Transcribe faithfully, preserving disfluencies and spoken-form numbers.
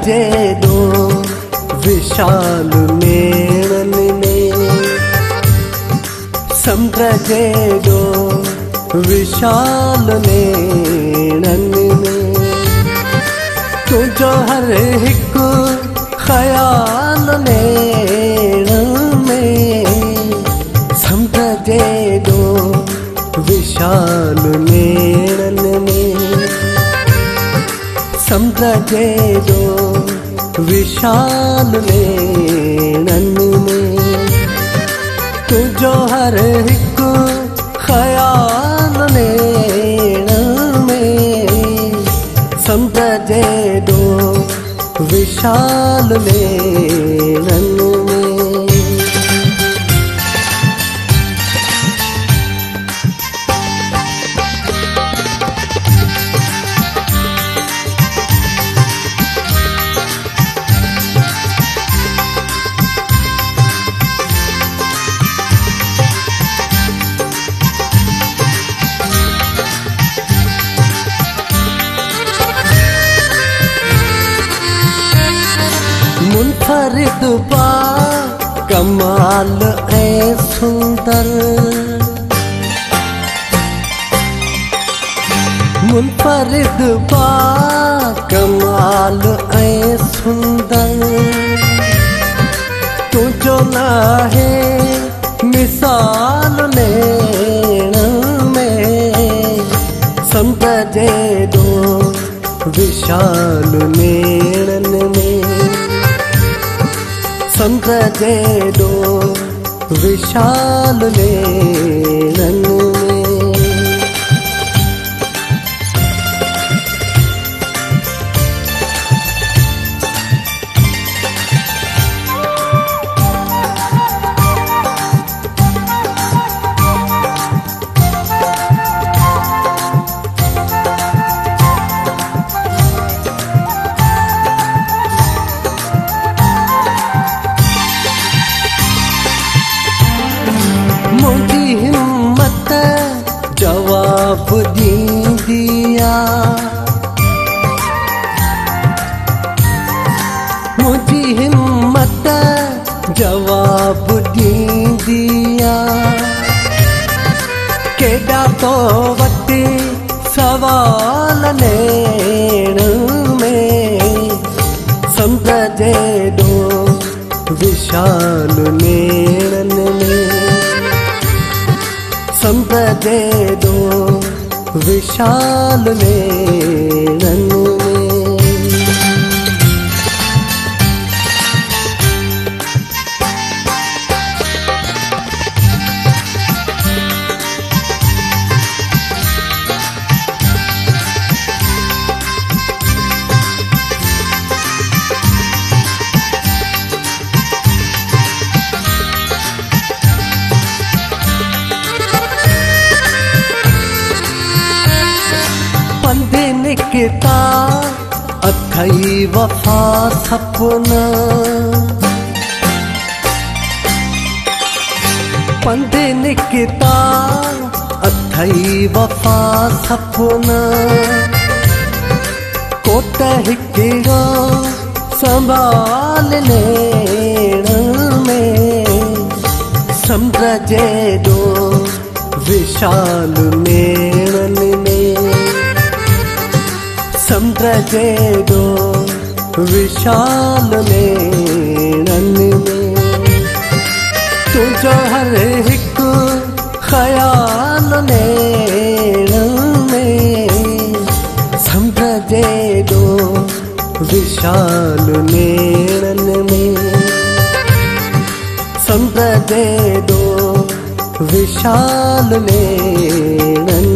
समझेदो विशाल नेणन में, समझेदो विशाल नेणन में, तुझो हर हिक ख्याल नेण में, समझेदो विशाल नेणन में, समझेदो विशाल नेणन में, तुझो हर हिक ख्याल नेण में, समझेदो विशाल नेणन में। मुनफरिद पा कमाल ऐ सुंदर, मुनफरिद पा कमाल ऐ सुंदर, तुझो नाहे मिसाल नेण में, समझेदो विशाल नेणन में, समझेदो विशाल नेणन में। मुझी हिम्मत जवाब दी दिया, मुझी हिम्मत जवाब दी दिया, केड़ा तो वटे सवाल नेण में, समझेदो विशाल नेणन में, समझेदो विशाल नेणन में। पंधे निकता अथई वफा सपना, पंधे निकता अथई वफा सपना, कोट हिकिड़ो संभाल नेण में, समझेदो विशाल नेणन में, समझेदो विशाल नेणन में, तुझो हर हिक ख्याल नेण में, समझेदो विशाल नेणन में, समझेदो विशाल नेणन